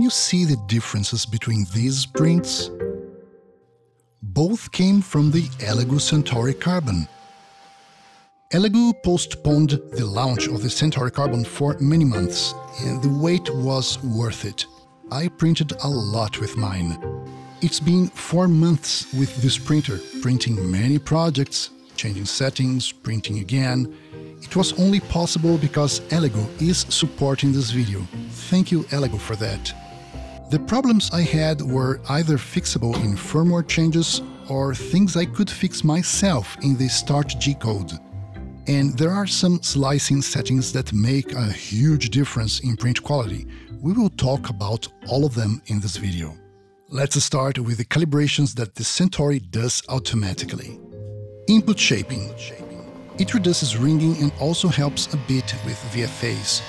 Can you see the differences between these prints? Both came from the Elegoo Centauri Carbon. Elegoo postponed the launch of the Centauri Carbon for many months, and the wait was worth it. I printed a lot with mine. It's been 4 months with this printer, printing many projects, changing settings, printing again. It was only possible because Elegoo is supporting this video. Thank you, Elegoo, for that. The problems I had were either fixable in firmware changes or things I could fix myself in the Start G code. And there are some slicing settings that make a huge difference in print quality. We will talk about all of them in this video. Let's start with the calibrations that the Centauri does automatically. Input shaping. It reduces ringing and also helps a bit with VFAs.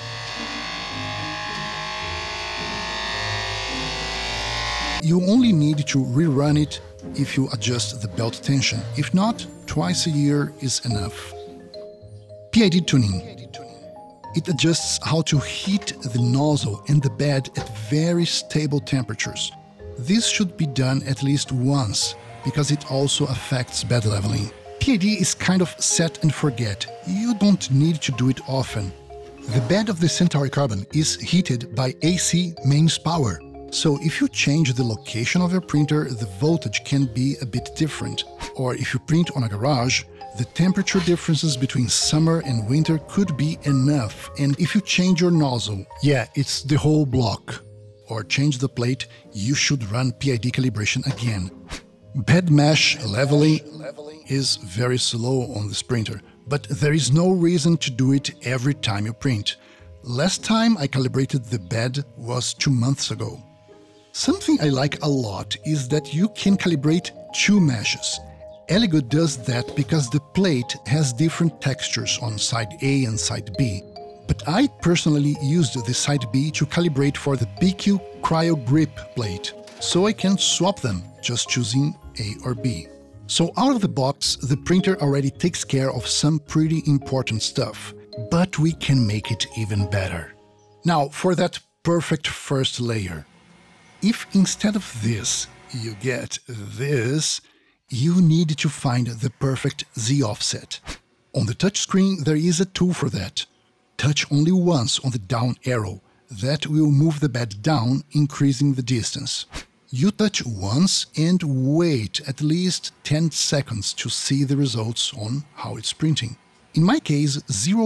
You only need to rerun it if you adjust the belt tension. If not, twice a year is enough. PID Tuning. It adjusts how to heat the nozzle and the bed at very stable temperatures. This should be done at least once, because it also affects bed leveling. PID is kind of set and forget. You don't need to do it often. The bed of the Centauri Carbon is heated by AC mains power. So if you change the location of your printer, the voltage can be a bit different. Or if you print on a garage, the temperature differences between summer and winter could be enough. And if you change your nozzle, yeah, it's the whole block, or change the plate, you should run PID calibration again. Bed mesh leveling is very slow on this printer, but there is no reason to do it every time you print. Last time I calibrated the bed was 2 months ago. Something I like a lot is that you can calibrate 2 meshes. Elegoo does that because the plate has different textures on side A and side B. But I personally used the side B to calibrate for the BQ Cryo Grip plate, so I can swap them, just choosing A or B. So out of the box, the printer already takes care of some pretty important stuff, but we can make it even better. Now, for that perfect first layer. If instead of this, you get this, you need to find the perfect Z offset. On the touchscreen, there is a tool for that. Touch only once on the down arrow. That will move the bed down, increasing the distance. You touch once and wait at least 10 seconds to see the results on how it's printing. In my case,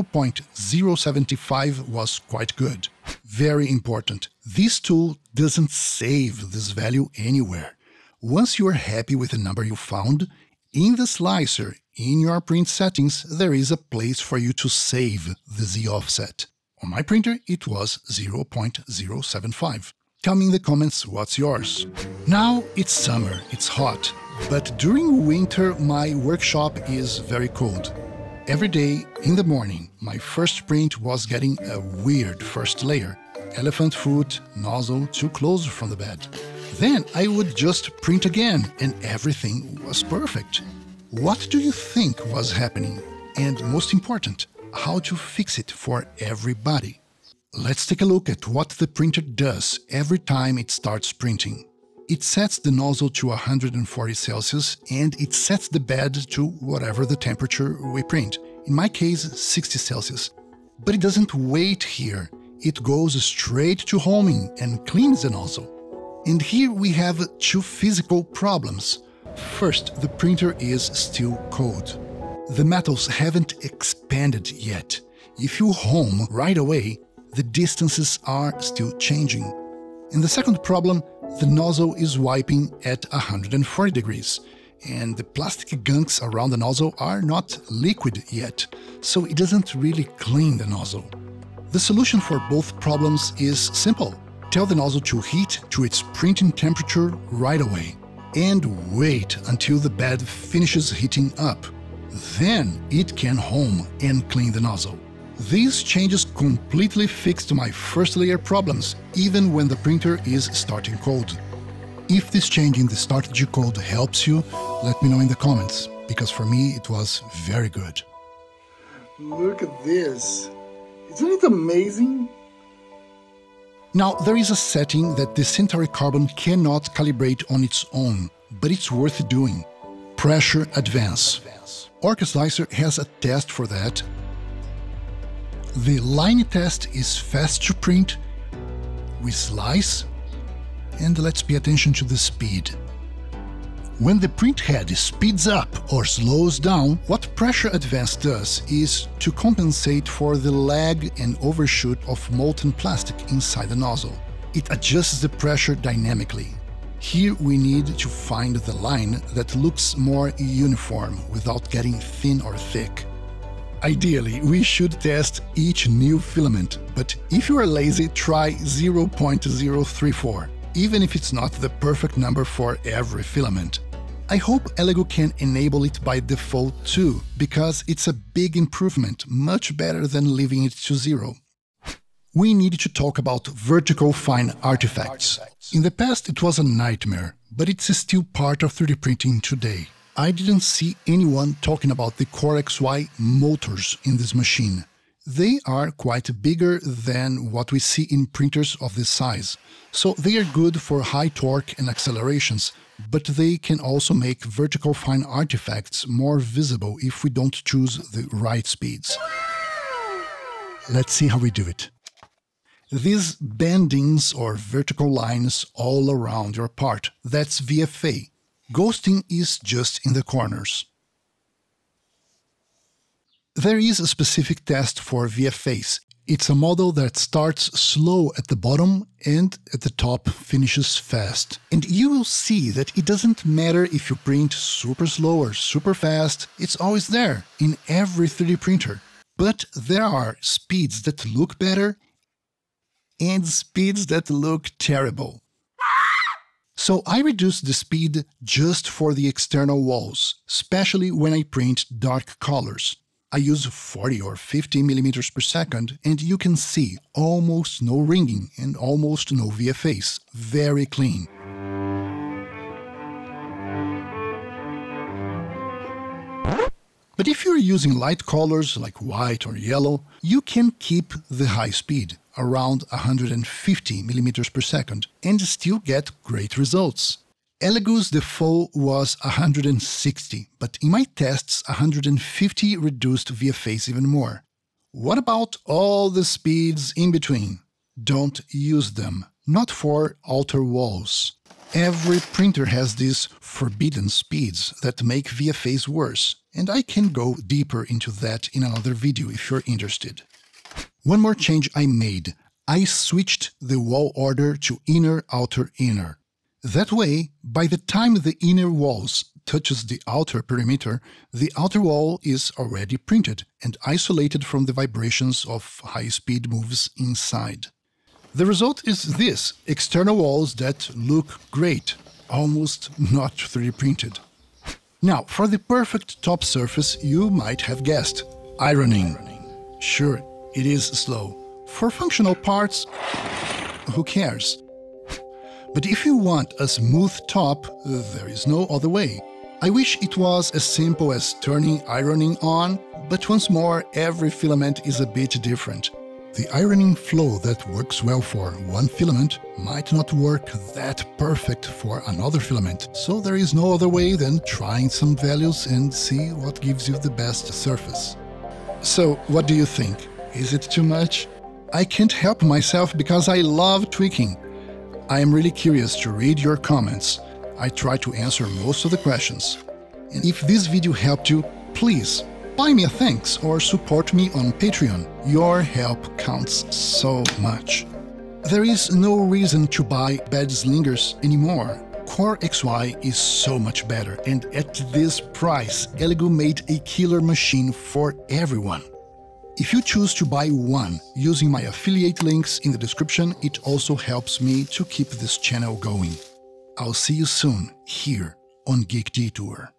0.075 was quite good. Very important. This tool doesn't save this value anywhere. Once you are happy with the number you found, in the slicer, in your print settings, there is a place for you to save the Z offset. On my printer, it was 0.075. Tell me in the comments what's yours. Now it's summer, it's hot, but during winter my workshop is very cold. Every day in the morning, my first print was getting a weird first layer. Elephant foot, nozzle too close from the bed. Then I would just print again and everything was perfect. What do you think was happening? And most important, how to fix it for everybody? Let's take a look at what the printer does every time it starts printing. It sets the nozzle to 140 Celsius and it sets the bed to whatever the temperature we print. In my case, 60 Celsius. But it doesn't wait here. It goes straight to homing and cleans the nozzle. And here we have 2 physical problems. First, the printer is still cold. The metals haven't expanded yet. If you home right away, the distances are still changing. And the second problem, the nozzle is wiping at 140 degrees. And the plastic gunks around the nozzle are not liquid yet, so it doesn't really clean the nozzle. The solution for both problems is simple. Tell the nozzle to heat to its printing temperature right away. And wait until the bed finishes heating up. Then it can home and clean the nozzle. These changes completely fixed my first layer problems, even when the printer is starting cold. If this change in the Start G code helps you, let me know in the comments, because for me it was very good. Look at this! Isn't it amazing? Now, there is a setting that the Centauri Carbon cannot calibrate on its own, but it's worth doing. Pressure advance. OrcSlicer has a test for that. The line test is fast to print. We slice, and let's pay attention to the speed. When the print head speeds up or slows down, what pressure advance does is to compensate for the lag and overshoot of molten plastic inside the nozzle. It adjusts the pressure dynamically. Here we need to find the line that looks more uniform without getting thin or thick. Ideally, we should test each new filament, but if you are lazy, try 0.034, even if it's not the perfect number for every filament. I hope Elegoo can enable it by default too, because it's a big improvement, much better than leaving it to 0. We need to talk about vertical fine artifacts. In the past it was a nightmare, but it's still part of 3D printing today. I didn't see anyone talking about the CoreXY motors in this machine. They are quite bigger than what we see in printers of this size, so they are good for high torque and accelerations, but they can also make vertical fine artifacts more visible if we don't choose the right speeds. Let's see how we do it. These bendings or vertical lines all around your part, that's VFA. Ghosting is just in the corners. There is a specific test for VFAs. It's a model that starts slow at the bottom and at the top finishes fast. And you will see that it doesn't matter if you print super slow or super fast, it's always there in every 3D printer. But there are speeds that look better and speeds that look terrible. So I reduce the speed just for the external walls, especially when I print dark colors. I use 40 or 50 millimeters per second, and you can see almost no ringing and almost no VFAs. Very clean. But if you're using light colors like white or yellow, you can keep the high speed, around 150 millimeters per second, and still get great results. Elegoo's default was 160, but in my tests 150 reduced VFAs even more. What about all the speeds in between? Don't use them, not for outer walls. Every printer has these forbidden speeds that make VFAs worse, and I can go deeper into that in another video if you're interested. One more change I made. I switched the wall order to inner, outer, inner. That way, by the time the inner walls touches the outer perimeter, the outer wall is already printed and isolated from the vibrations of high-speed moves inside. The result is this, external walls that look great, almost not 3D printed. Now, for the perfect top surface, you might have guessed, ironing. Sure, it is slow. For functional parts, who cares? But if you want a smooth top, there is no other way. I wish it was as simple as turning ironing on, but once more, every filament is a bit different. The ironing flow that works well for one filament might not work that perfect for another filament, so there is no other way than trying some values and see what gives you the best surface. So, what do you think? Is it too much? I can't help myself because I love tweaking. I am really curious to read your comments. I try to answer most of the questions. And if this video helped you, please buy me a thanks or support me on Patreon. Your help counts so much. There is no reason to buy bad slingers anymore. CoreXY is so much better, and at this price, Elegoo made a killer machine for everyone. If you choose to buy one using my affiliate links in the description, it also helps me to keep this channel going. I'll see you soon here on Geek Detour.